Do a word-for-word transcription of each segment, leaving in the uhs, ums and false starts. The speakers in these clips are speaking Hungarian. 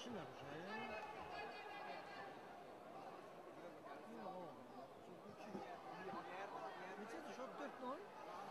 csinálod, jó. Mit csinálsz, ott öt null?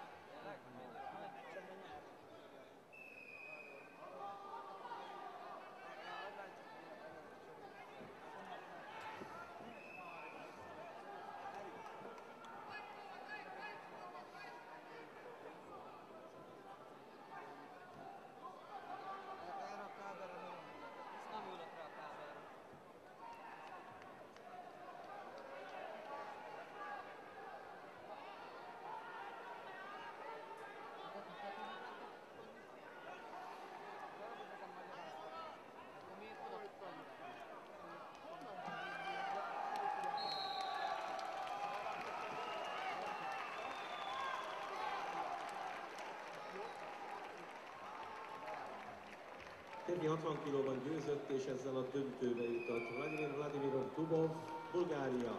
Teddy hatvan kilóban győzött, és ezzel a döntőbe jutott Vladimir Vladimirov Dubov, Bulgária.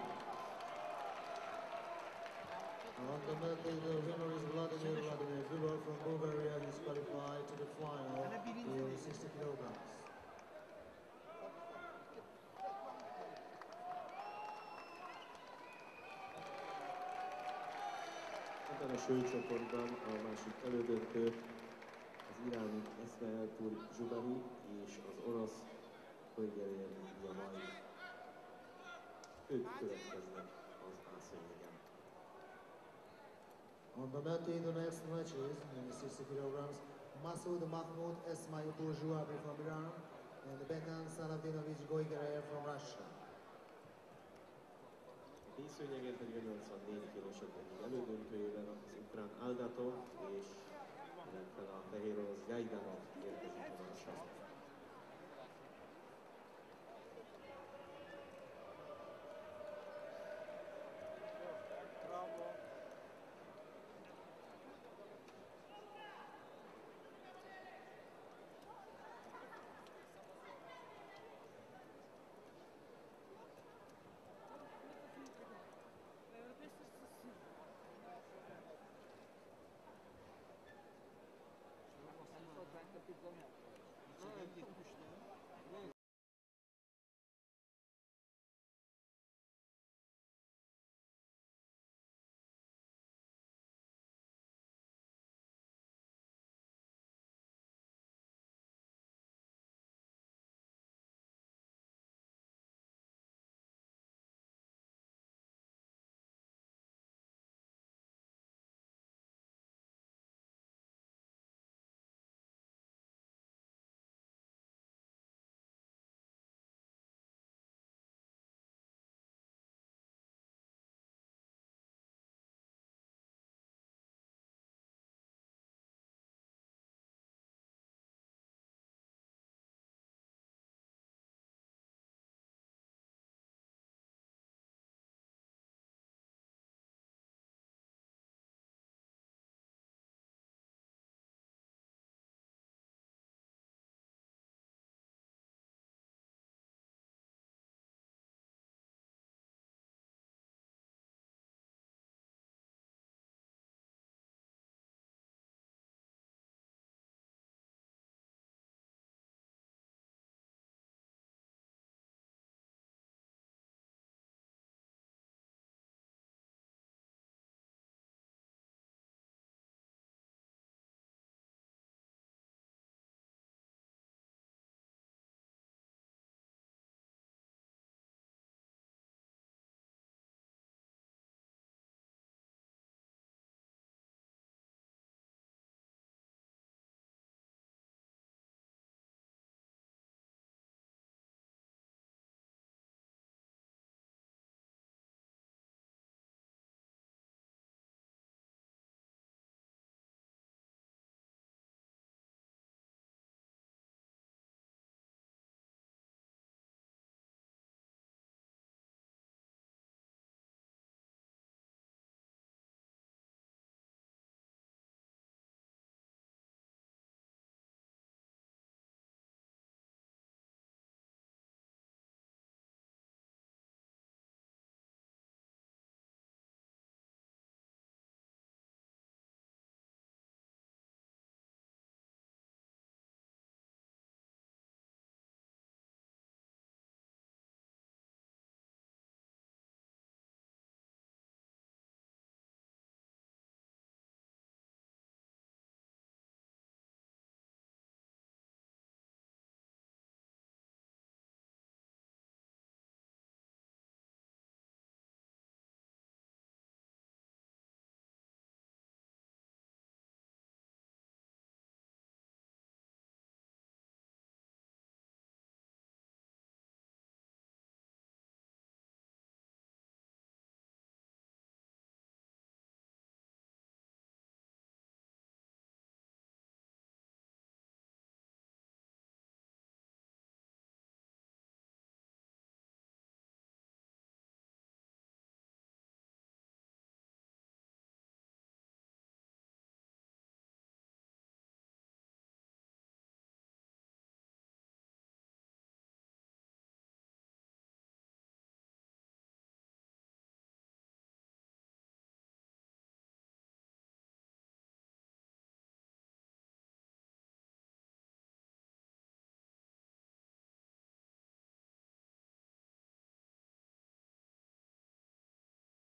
On the medley, the winner is Vladimir Vladimir Dubov from Bulgaria. He's qualified to the final to sixty kilograms. Ebben a súlycsoportban a másik elődöntő az iráni Esmailpour Zsubari és az orosz Hölgyelén Jamai. Ők következnek az A-szőnyegen. On the medley, the next matches in the sixty kilograms, Masoud Mahmoud Esmailpour Zhouabi from Iran and Bekan Saladinovic Goigereyev from Russia. A B-szőnyegen pedig a nyolcvannégy kilósok egyik elődöntőjében az ukrán Aldatov és illetve a fehér orosz Gajdanov érkezik a Varsóba. Egyet pusnál.